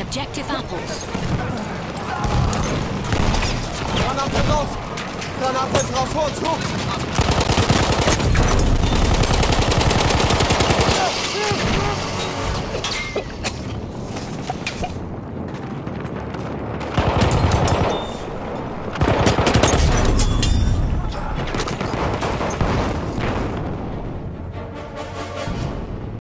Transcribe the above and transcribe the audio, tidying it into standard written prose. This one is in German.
objective apples. Granate raus! Granate ist raus, vor uns, hoch!